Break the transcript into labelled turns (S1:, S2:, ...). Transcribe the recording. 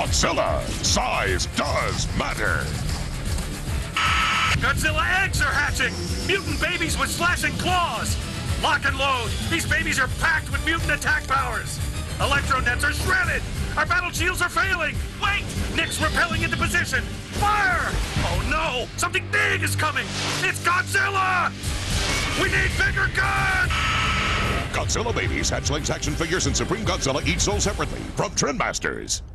S1: Godzilla, size does matter.
S2: Godzilla eggs are hatching! Mutant babies with slashing claws! Lock and load! These babies are packed with mutant attack powers! Electro nets are shredded! Our battle shields are failing! Wait! Nick's repelling into position! Fire! Oh no! Something big is coming! It's Godzilla! We need bigger guns!
S1: Godzilla babies, hatchlings, action figures, and Supreme Godzilla each sold separately from Trendmasters.